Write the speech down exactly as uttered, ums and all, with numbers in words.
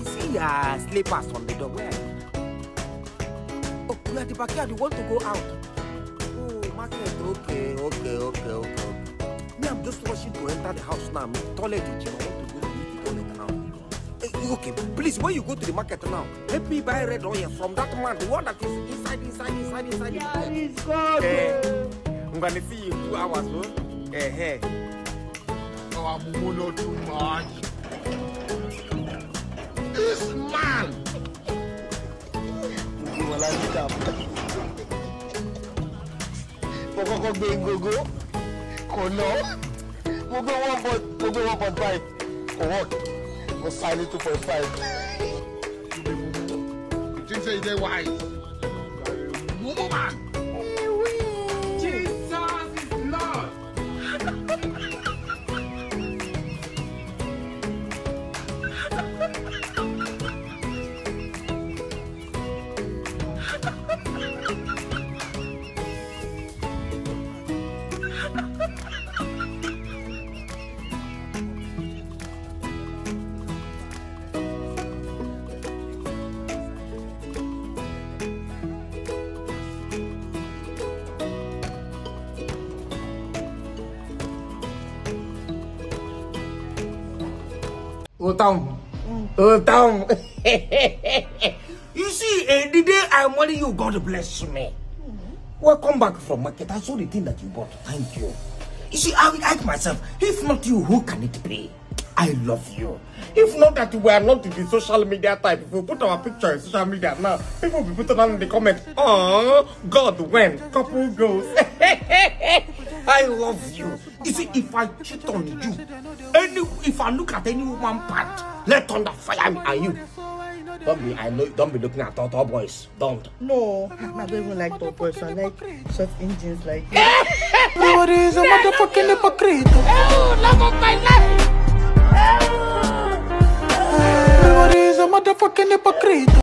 see your slippers on the door. Where are you? Oh, you are at the backyard. You want to go out? Oh, market. Okay, okay, okay, okay. Me, I'm just rushing to enter the house now. I'm toilet. I want to go to the toilet now. Okay, please, when you go to the market now, help me buy red oil from that man, the one that is inside, inside, inside, inside. Yeah, he's gone. Eh, I'm gonna see you two hours, bro. Eh, hey. Oh, I'm not too much. This man. You will like it up. Pokoko Bengogo. Kono. Mogo one point, Mogo one point five. For what? For signing two point five. You think say they wise? Mumu man. Jesus is Lord. Old town. Old town. You see, uh, the day I marry you, God bless me. Mm-hmm. Welcome back from market. I saw the thing that you bought. Thank you. You see, I will ask myself, if not you, who can it be? I love you. If not that we are not in the social media type, if we put our picture in social media now, people will be putting on in the comments, oh, God, when? Couple goes. I love you. You see, if I cheat on you, any, if I look at any woman part, let thunder fire me and you. Don't be, I know, don't be looking at tall boys. Don't. No, I don't even like top boys. I like short engines like you. Everybody is a motherfucking hypocrite. Oh, love of my life. Everybody is a motherfucking hypocrite.